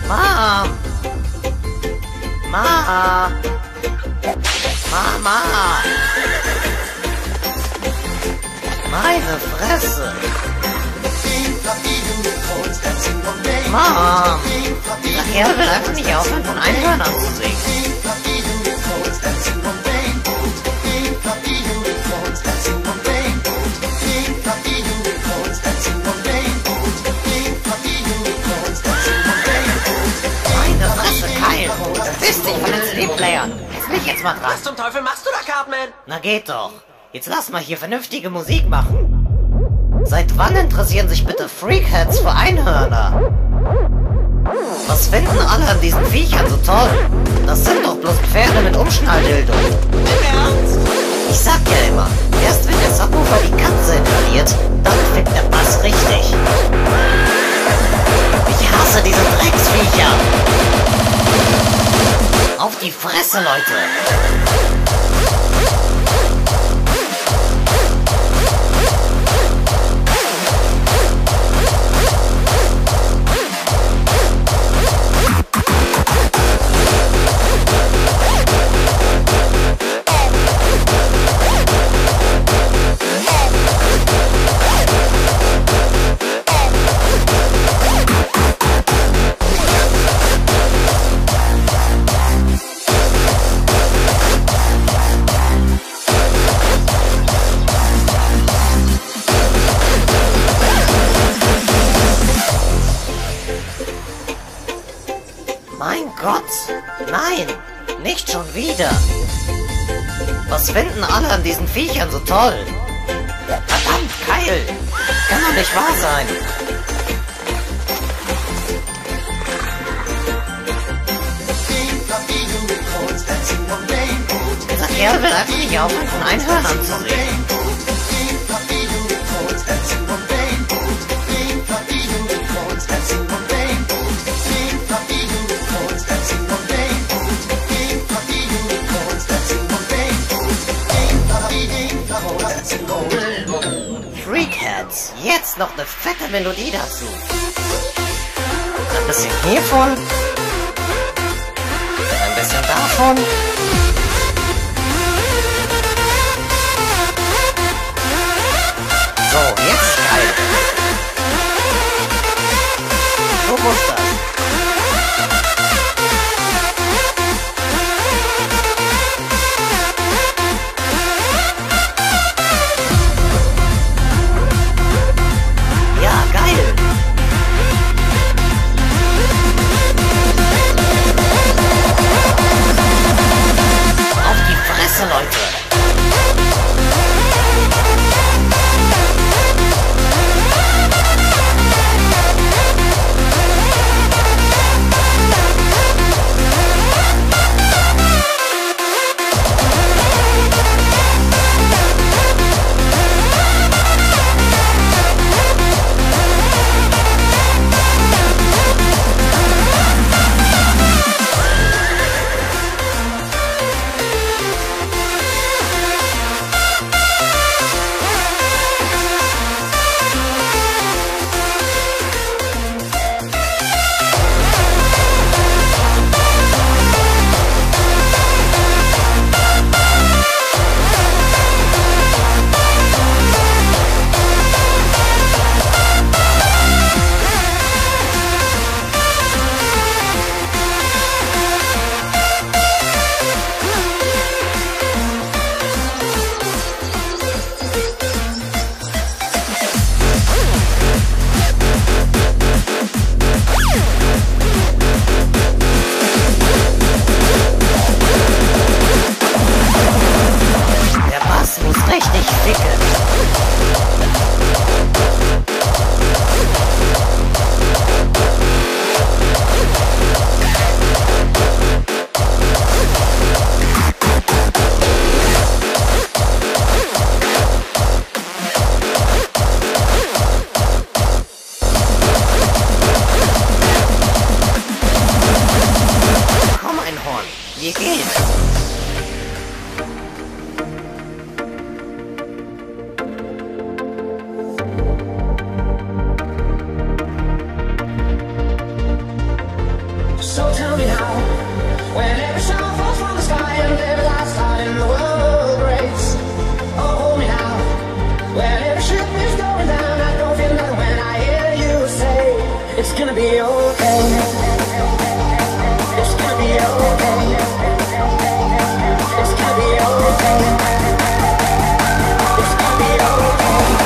Mom! Ma! Mama! Meine Fresse! Mom! Der Kerl will einfach nicht aufhören, von Einhörnern zu singen. Meine Fresse, Kyle! Verpiss dich von den CD-Playern! Jetzt bin ich jetzt mal dran. Was zum Teufel machst du da, Cartman? Na geht doch. Jetzt lass mal hier vernünftige Musik machen. Seit wann interessieren sich bitte Freakheads für Einhörner? Was finden alle an diesen Viechern so toll? Das sind doch bloß Pferde mit Umschnalldildo. Im Ernst? Ich sag ja immer, erst wenn der Subwoofer die Katze inhaliert, dann fickt der Bass richtig. Ich hasse diese Drecksviecher. Auf die Fresse, Leute. Mein Gott! Nein! Nicht schon wieder! Was finden alle an diesen Viechern so toll? Verdammt, Kyle! Kann doch nicht wahr sein! Dieser Kerl will einfach nicht aufhören, von Einhörnern zu reden. Freakheads, jetzt noch eine fette Melodie dazu. Ein bisschen hiervon. Ein bisschen davon. So, jetzt geil. So muss das. Ja, geil. Auf die Fresse, Leute. be okay. It's gonna be okay. It's gonna be okay. It's gonna be okay.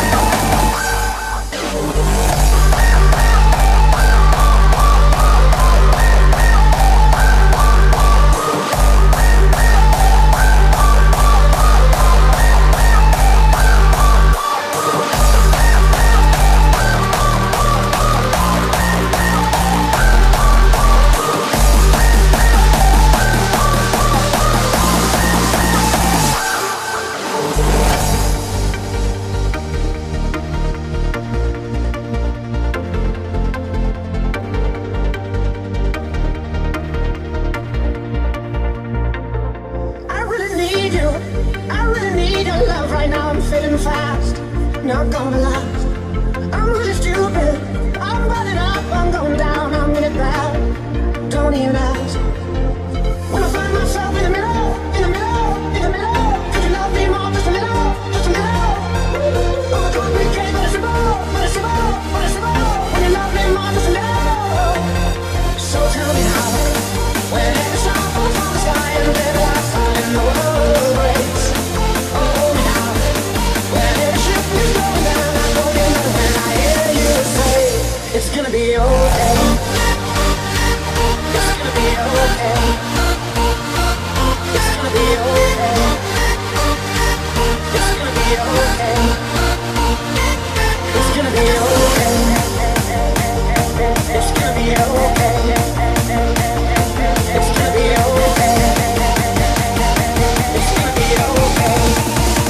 Not gonna last. I'm really stupid. I'm running up, I'm going down, I'm in it bad. Don't even ask. When I find myself in the middle, in the middle, in the middle, could you love me more? Just a little, just a little. Oh, I don't really care, but it's about, but it's about, but it's about. When you love me more, just a little. So tell me how. When every star falls from the sky and every last sign in the world breaks. Oh, hold me now. When every ship is going down, I go together when I hear you say it's gonna be okay. It's gonna be okay. It's gonna be okay. It's gonna be okay. It's gonna be okay. It's gonna be okay. It's gonna be okay. It's gonna be okay.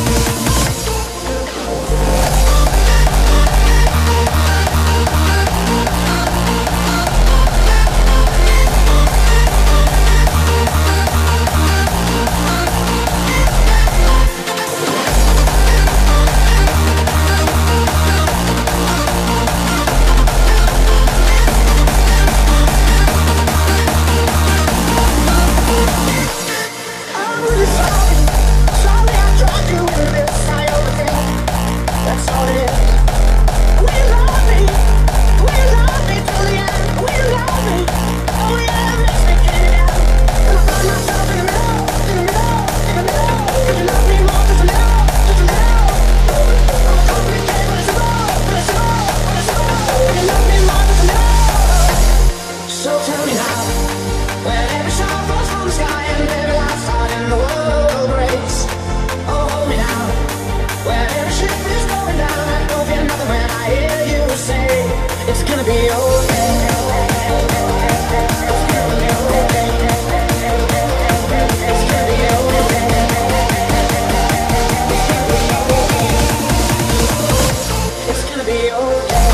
That's all it is. Will you love me? Will you love me till the end? Will you love me? Oh yeah, let's make it out. And I find myself in the middle, in the middle, in the middle. Could you love me more? Just a little, just a little. I'm a complicated, but it's about, but it's about, but it's about. Could you love me more? Just a little. So tell me now, when every star falls from the sky and every last heart in the world breaks. Oh, hold me now. When every ship is going down, I don't feel nothing when I hear you say it's gonna be okay. It's gonna be okay. It's gonna be okay. It's gonna be okay.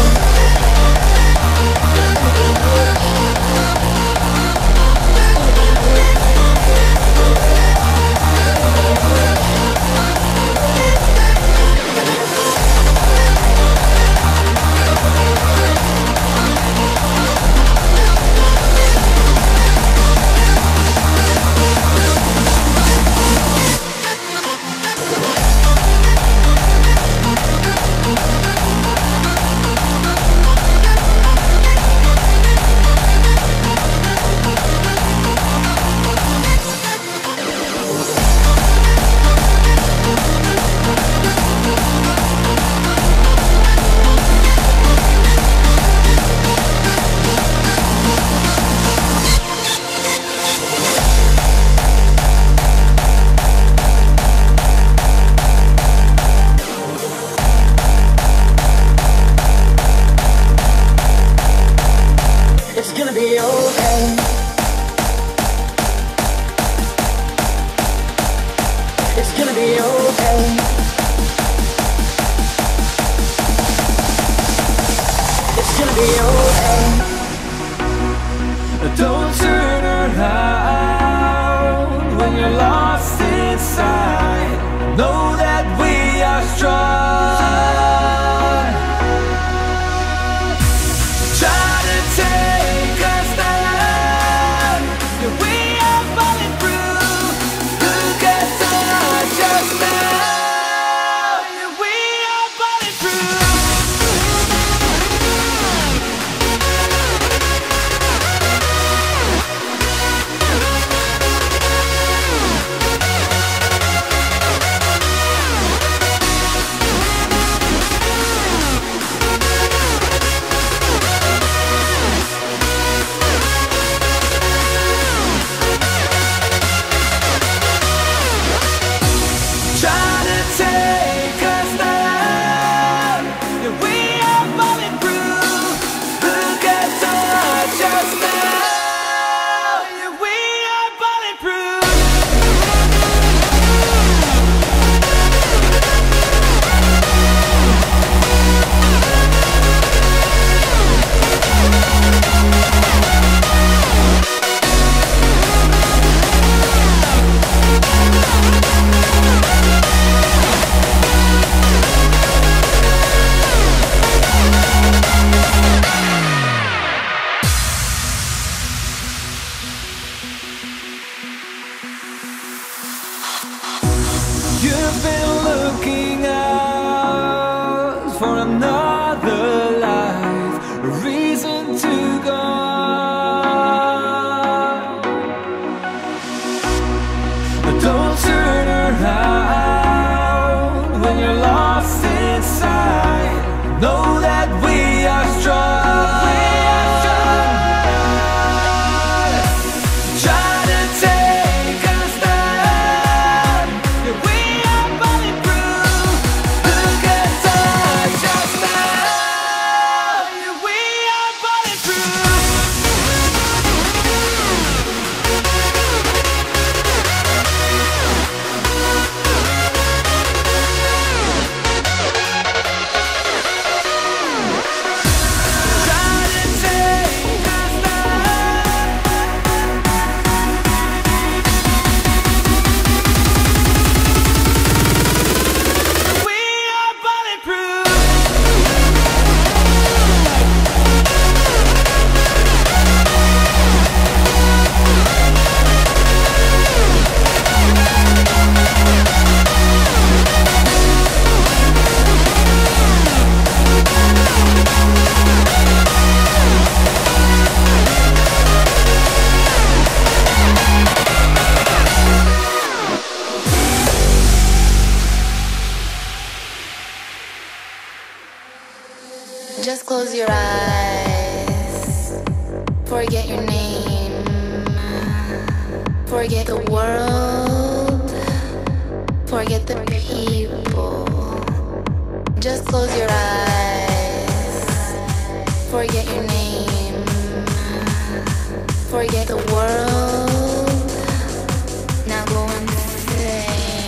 Just close your eyes. Forget your name. Forget the world. Forget the people. Just close your eyes. Forget your name. Forget the world. Now go and say.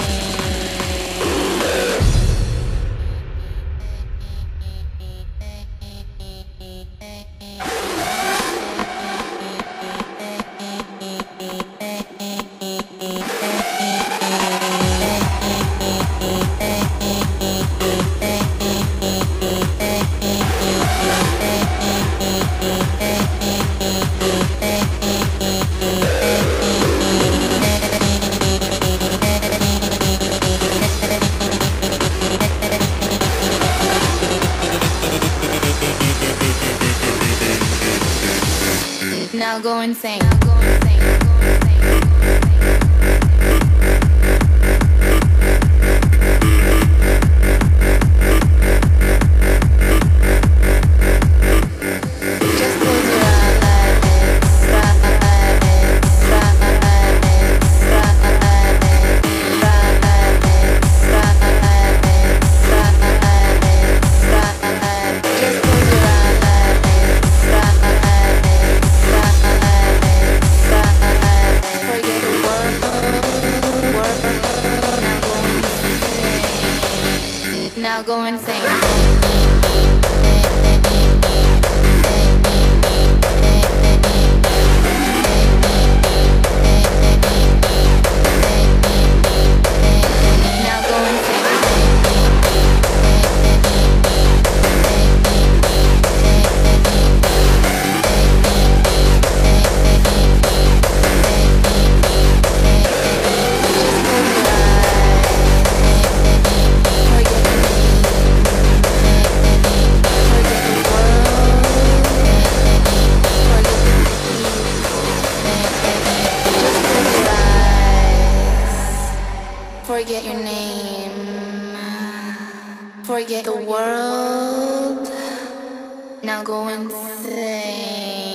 Now go insane. Now go insane. Forget your name. Forget the world. Now go insane.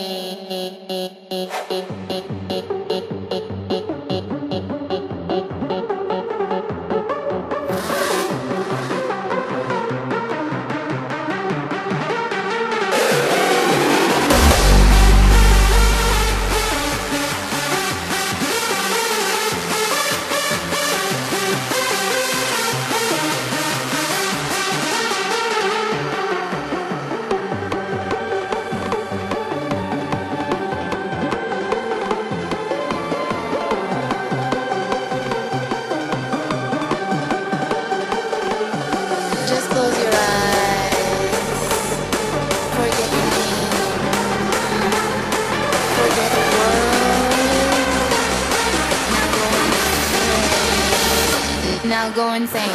Just close your eyes. Forget your name. Forget the world. Now go insane.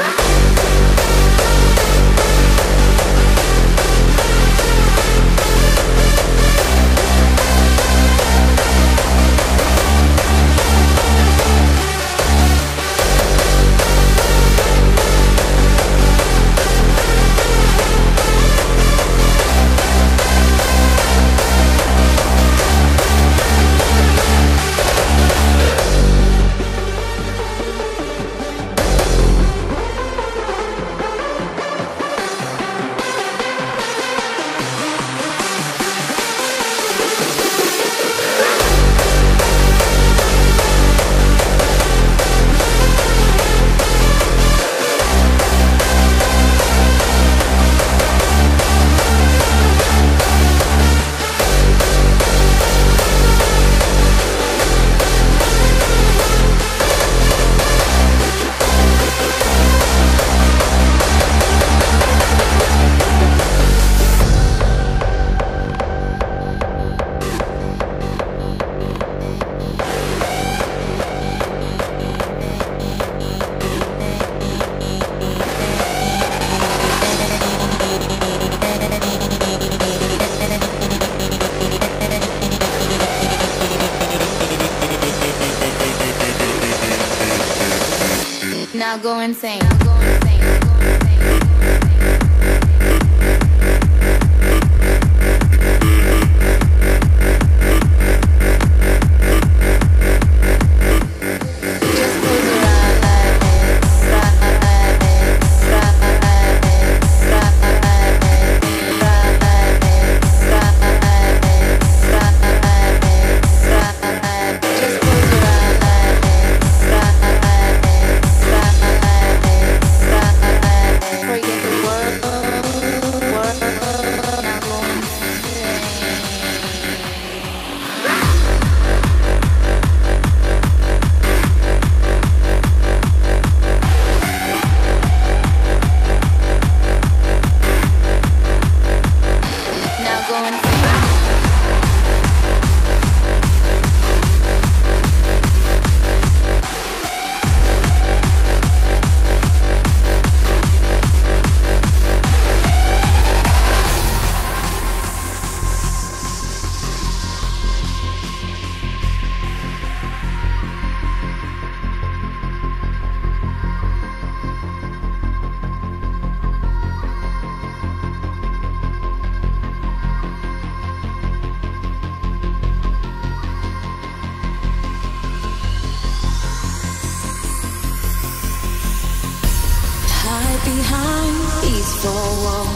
Now go insane. Now go insane.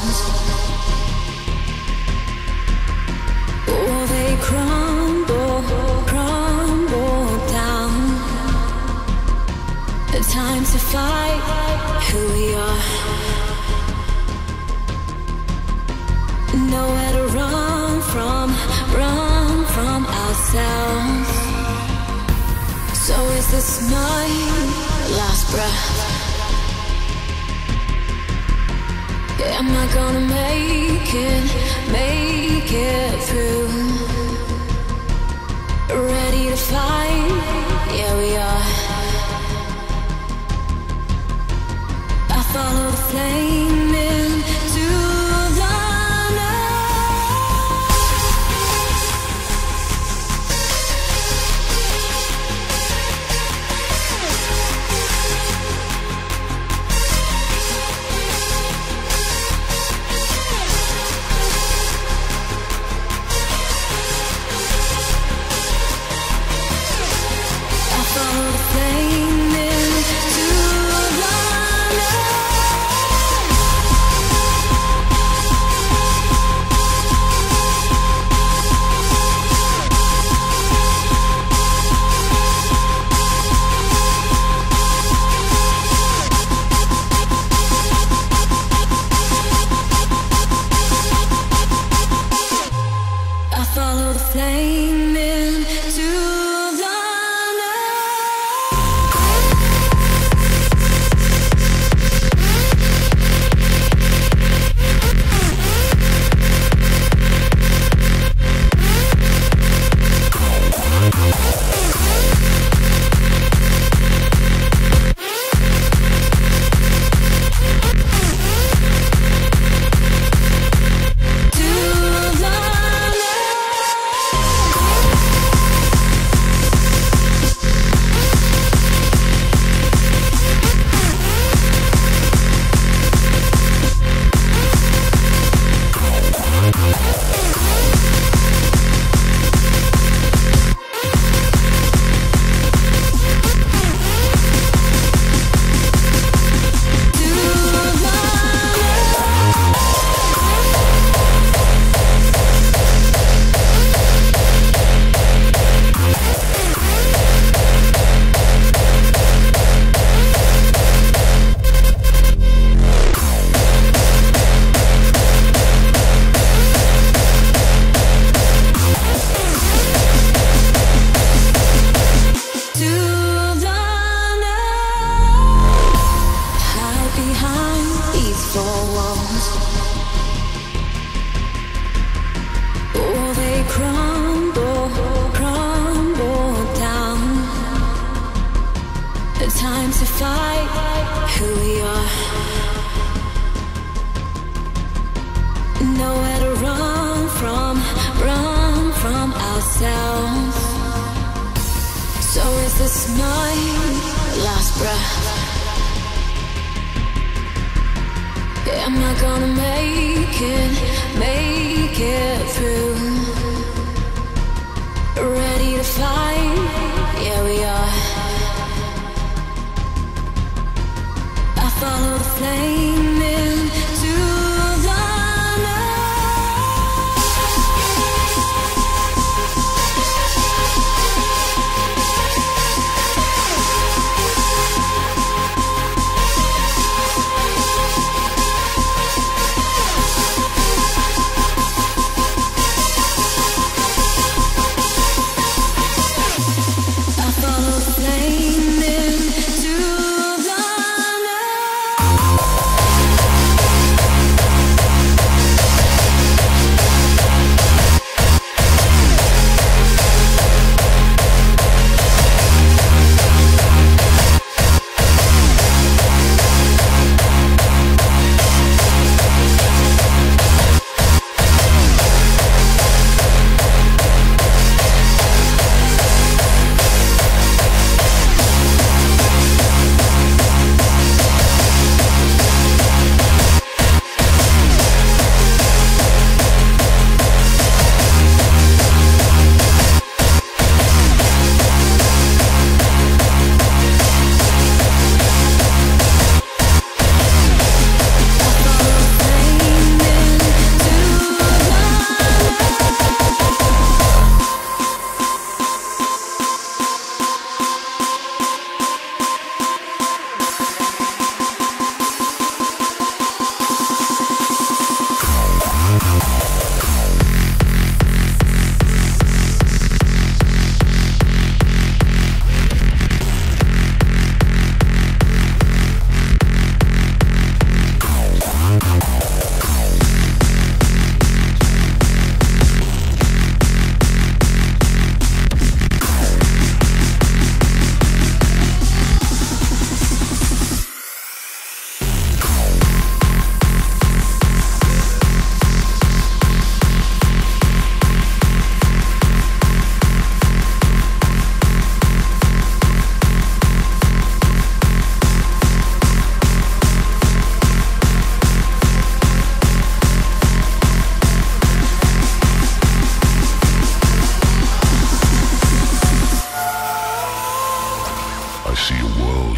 walls. Oh, they crumble, crumble down. The time to fight who we are. Nowhere to run from ourselves. So is this my last breath? Am I gonna make it through? Ready to fight? Yeah, we are. I follow the flame into the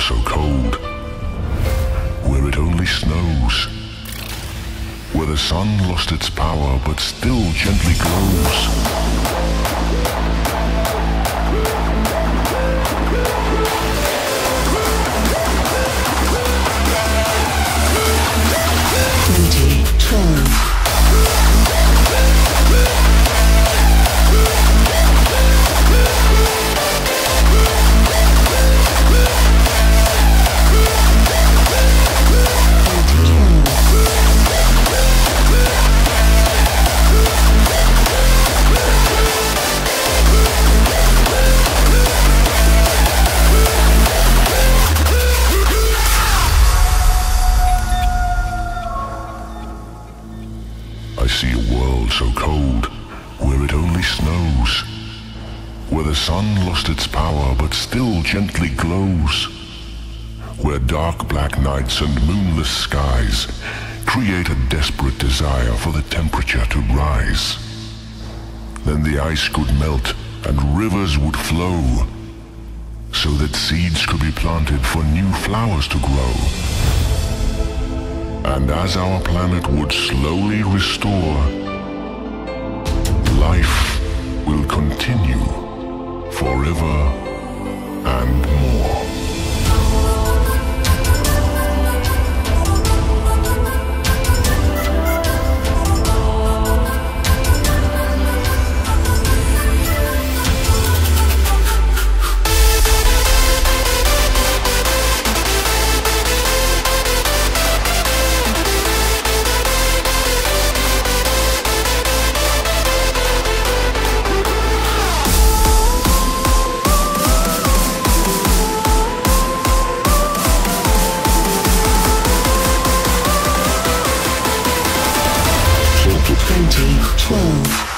so cold, where it only snows, where the sun lost its power but still gently glows. 2012. I see a world so cold, where it only snows, where the sun lost its power but still gently glows, where dark black nights and moonless skies create a desperate desire for the temperature to rise. Then the ice could melt and rivers would flow, so that seeds could be planted for new flowers to grow. And as our planet would slowly restore, life will continue forever and more. Twenty 12.